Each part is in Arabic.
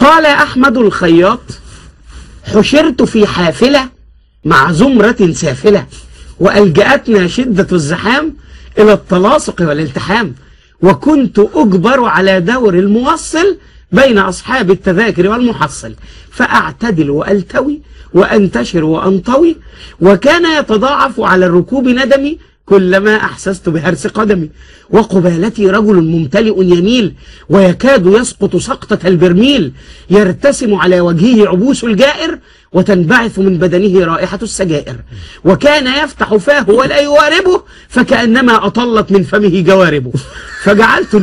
قال أحمد الخياط: حشرت في حافلة مع زمرة سافلة، وألجأتنا شدة الزحام إلى التلاصق والالتحام، وكنت أجبر على دور الموصل بين أصحاب التذاكر والمحصل، فأعتدل وألتوي وأنتشر وأنطوي، وكان يتضاعف على الركوب ندمي كلما أحسست بهرس قدمي، وقبالتي رجل ممتلئ يميل ويكاد يسقط سقطة البرميل، يرتسم على وجهه عبوس الجائر وتنبعث من بدنه رائحة السجائر، وكان يفتح فاه ولا يواربه فكأنما أطلت من فمه جواربه، فجعلت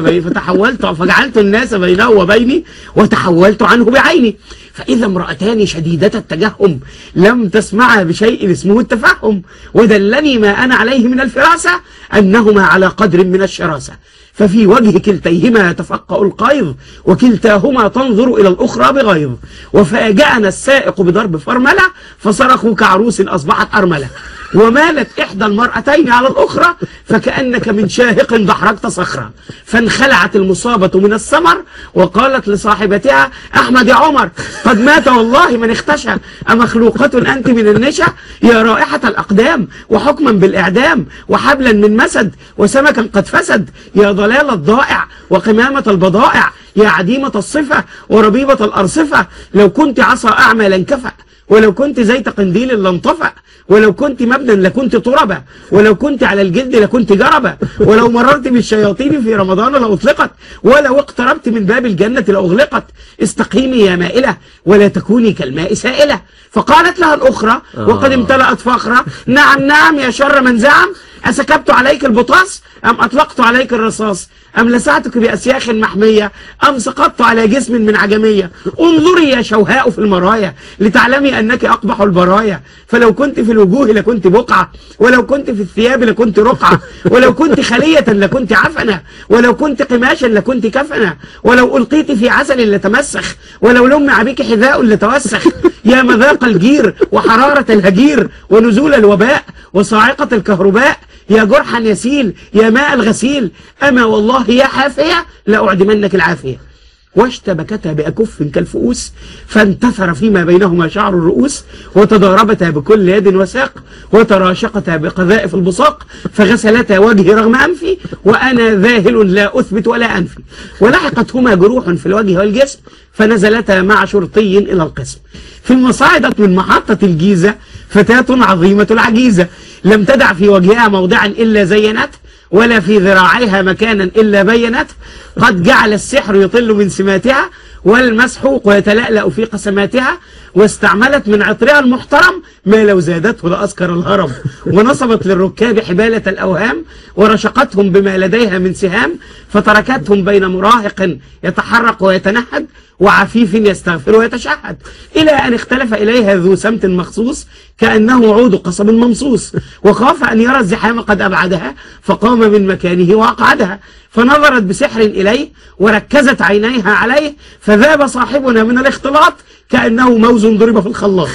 الناس بينه وبيني وتحولت عنه بعيني، فإذا امرأتان شديدة التجهم لم تسمعا بشيء اسمه التفهم، ودلني ما أنا عليه من الفراسة أنهما على قدر من الشراسة، ففي وجه كلتيهما يتفقأ القيظ، وكلتاهما تنظر إلى الأخرى بغيظ، وفاجأنا السائق بضرب فرملة فصرخوا كعروس أصبحت أرملة، ومالت إحدى المرأتين على الأخرى فكأنك من شاهق دحرجت صخرة، فانخلعت المصابة من السمر وقالت لصاحبتها: أحمد يا عمر قد مات والله من اختشى، أمخلوقة أنت من النشا، يا رائحة الأقدام وحكما بالإعدام، وحبلا من مسد وسمكا قد فسد، يا ضلال الضائع وقمامة البضائع، يا عديمة الصفة وربيبة الأرصفة، لو كنت عصا أعمى لانكفأ، ولو كنت زيت قنديل لانطفأ، ولو كنت مبنى لكنت تربة، ولو كنت على الجلد لكنت جربة، ولو مررت بالشياطين في رمضان لأطلقت، ولو اقتربت من باب الجنة لأغلقت، استقيمي يا مائلة ولا تكوني كالماء سائلة. فقالت لها الأخرى وقد امتلأت فخرة: نعم نعم يا شر من زعم، أسكبت عليك البطاس أم أطلقت عليك الرصاص، أم لسعتك بأسياخ محمية، أم سقطت على جسم من عجمية، انظري يا شوهاء في المرايا لتعلمي أنك أقبح البرايا، فلو كنت في الوجوه لكنت بقعة، ولو كنت في الثياب لكنت رقعة، ولو كنت خلية لكنت عفنة، ولو كنت قماشا لكنت كفنة، ولو ألقيت في عسل لتمسخ، ولو لمع بك حذاء لتوسخ، يا مذاق الجير وحرارة الهجير ونزول الوباء وصاعقة الكهرباء، يا جرحا يسيل يا ماء الغسيل، أما والله يا حافية لأعدمنك العافية. واشتبكتا بأكف كالفؤوس، فانتثر فيما بينهما شعر الرؤوس، وتضاربتا بكل يد وساق، وتراشقتا بقذائف البصاق، فغسلتا وجهي رغم أنفي وأنا ذاهل لا أثبت ولا أنفي، ولحقتهما جروح في الوجه والجسم، فنزلتا مع شرطي إلى القسم. ثم صعدت من محطة الجيزة فتاة عظيمة العجيزة، لم تدع في وجهها موضعا إلا زينته، ولا في ذراعيها مكانا إلا بينته، قد جعل السحر يطل من سماتها، والمسحوق يتلألأ في قسماتها، واستعملت من عطرها المحترم ما لو زادته لأسكر الهرم، ونصبت للركاب حبالة الأوهام، ورشقتهم بما لديها من سهام، فتركتهم بين مراهق يتحرق ويتنهد وعفيف يستغفر ويتشهد، إلى أن اختلف إليها ذو سمت مخصوص كأنه عود قصب ممصوص، وخاف أن يرى الزحام قد أبعدها، فقام من مكانه وأقعدها، فنظرت بسحر إليه وركزت عينيها عليه، فذاب صاحبنا من الاختلاط كأنه موز ضرب في الخلاط.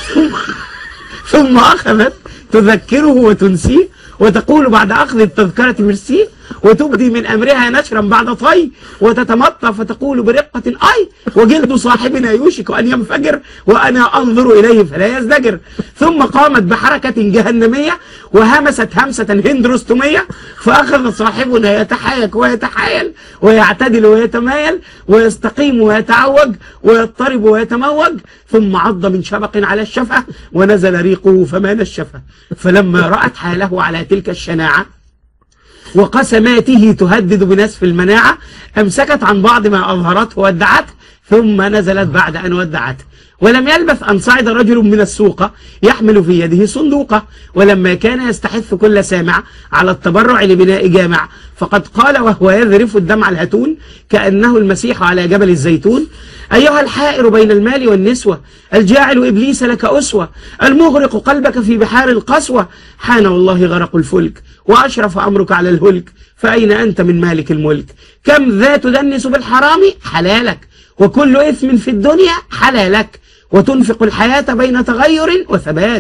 ثم أخذت تذكره وتنسيه، وتقول بعد أخذ التذكرة مرسيه، وتبدي من أمرها نشرا بعد طي، وتتمطى فتقول برقة: أي وجلد صاحبنا يوشك أن ينفجر وأنا أنظر إليه فلا يزدجر. ثم قامت بحركة جهنمية وهمست همسة هندرستمية، فأخذ صاحبنا يتحايك ويتحايل ويعتدل ويتمايل ويستقيم ويتعوج ويضطرب ويتموج، ثم عض من شبق على الشفة ونزل ريقه فما نشفه. فلما رأت حاله على تلك الشناعة وقسماته تهدد بنسف المناعة، أمسكت عن بعض ما أظهرته وادعته، ثم نزلت بعد أن ودعته. ولم يلبث أن صعد رجل من السوق يحمل في يده صندوقة، ولما كان يستحث كل سامع على التبرع لبناء جامع، فقد قال وهو يذرف الدمع الهتون كأنه المسيح على جبل الزيتون: أيها الحائر بين المال والنسوة، الجاعل إبليس لك أسوة، المغرق قلبك في بحار القسوة، حان والله غرق الفلك وأشرف أمرك على الهلك، فأين أنت من مالك الملك؟ كم ذا تدنس بالحرام حلالك، وكل إثم في الدنيا حلالك، وتنفق الحياة بين تغير وثبات،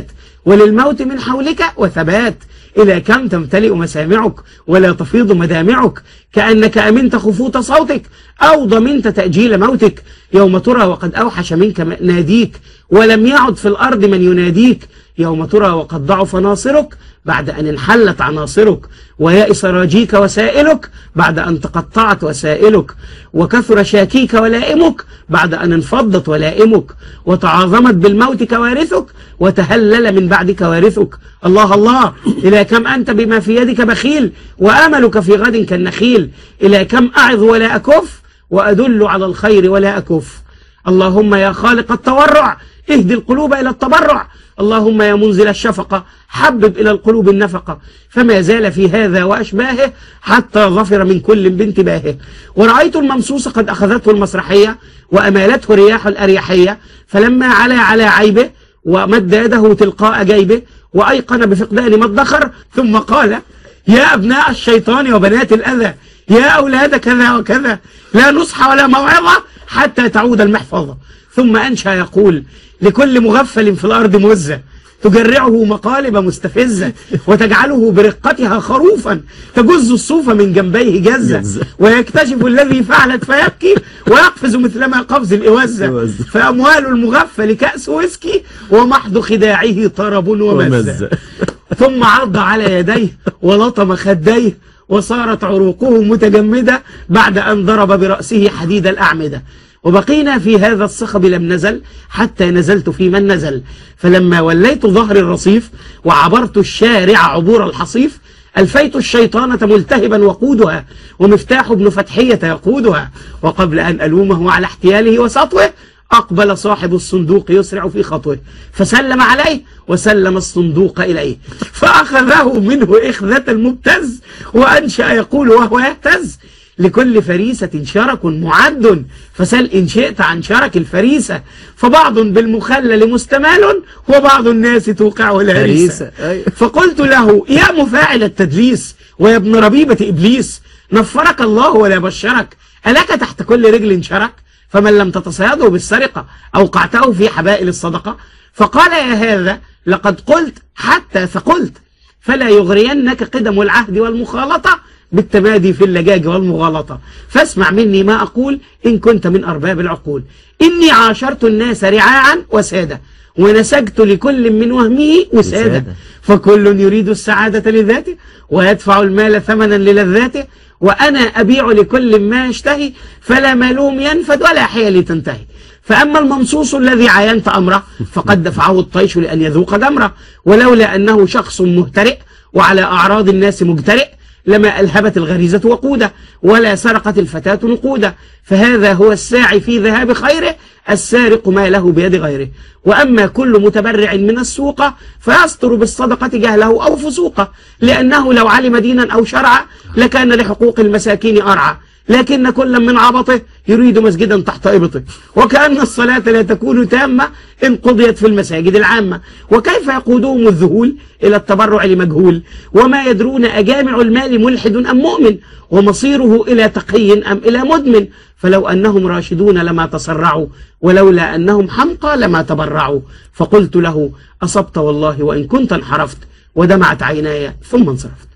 وللموت من حولك وثبات. إلى كم تمتلئ مسامعك ولا تفيض مدامعك، كأنك أمنت خفوت صوتك أو ضمنت تأجيل موتك، يوم ترى وقد أوحش منك ناديك ولم يعد في الأرض من يناديك، يوم ترى وقد ضعف ناصرك بعد أن انحلت عناصرك، ويائس راجيك وسائلك بعد أن تقطعت وسائلك، وكثر شاكيك ولائمك بعد أن انفضت ولائمك، وتعاظمت بالموت كوارثك وتهلل من بعد كوارثك. الله الله، إلى كم أنت بما في يدك بخيل وآملك في غد كالنخيل، إلى كم أعظ ولا أكف وأدل على الخير ولا أكف. اللهم يا خالق التورع اهدي القلوب إلى التبرع، اللهم يا منزل الشفقة حبب إلى القلوب النفقة، فما زال في هذا وأشباهه حتى ظفر من كل بانتباهه. ورأيت الممسوس قد أخذته المسرحية وأمالته رياح الأريحية، فلما علا على عيبه ومد يده تلقاء جيبه وأيقن بفقدان ما ادخر، ثم قال: يا أبناء الشيطان وبنات الأذى، يا أولاد كذا وكذا، لا نصح ولا موعظة حتى تعود المحفظة. ثم أنشأ يقول: لكل مغفل في الأرض مزة تجرعه مقالب مستفزة، وتجعله برقتها خروفا تجز الصوف من جنبيه جزة، ويكتشف الذي فعلت فيبكي ويقفز مثلما قفز الإوزة، فأموال المغفل كأس ويسكي ومحض خداعه طرب ومزة. ثم عض على يديه ولطم خديه وصارت عروقه متجمدة بعد أن ضرب برأسه حديد الأعمدة. وبقينا في هذا الصخب لم نزل حتى نزلت في من نزل، فلما وليت ظهر الرصيف وعبرت الشارع عبور الحصيف، ألفيت الشيطانة ملتهبا وقودها، ومفتاح ابن فتحية يقودها، وقبل أن ألومه على احتياله وسطوه أقبل صاحب الصندوق يسرع في خطوه، فسلم عليه وسلم الصندوق إليه، فأخذه منه إخذة المبتز، وأنشأ يقول وهو يهتز: لكل فريسة شرك معد، فسل إن شئت عن شرك الفريسة، فبعض بالمخلل مستمال وبعض الناس توقعه الهريسة. فقلت له: يا مفاعل التدليس ويا ابن ربيبة إبليس، نفرك الله ولا بشرك، ألك تحت كل رجل شرك؟ فمن لم تتصيده بالسرقة أوقعته في حبائل الصدقة. فقال: يا هذا لقد قلت حتى ثقلت، فلا يغرينك قدم العهد والمخالطة بالتمادي في اللجاج والمغالطة، فاسمع مني ما أقول إن كنت من أرباب العقول. إني عاشرت الناس رعاعا وسادة، ونسجت لكل من وهمه وسادة، فكل يريد السعادة لذاته ويدفع المال ثمنا للذاته، وأنا أبيع لكل ما يشتهي، فلا مالهم ينفد ولا حيل تنتهي. فأما الممصوص الذي عاينت أمره فقد دفعه الطيش لأن يذوق دمره، ولولا أنه شخص مهترئ وعلى أعراض الناس مجترئ لما ألهبت الغريزة وقوده ولا سرقت الفتاة نقوده. فهذا هو الساعي في ذهاب خيره، السارق ما له بيد غيره. وأما كل متبرع من السوق فيستر بالصدقة جهله أو فسوقه، لأنه لو علم دينا أو شرعا لكان لحقوق المساكين أرعى، لكن كل من عبطه يريد مسجدا تحت إبطه، وكأن الصلاة لا تكون تامة إن قضيت في المساجد العامة. وكيف يقودهم الذهول إلى التبرع لمجهول، وما يدرون أجامع المال ملحد أم مؤمن، ومصيره إلى تقي أم إلى مدمن. فلو أنهم راشدون لما تسرعوا، ولولا أنهم حمقى لما تبرعوا. فقلت له: أصبت والله وإن كنت انحرفت، ودمعت عيناي ثم انصرفت.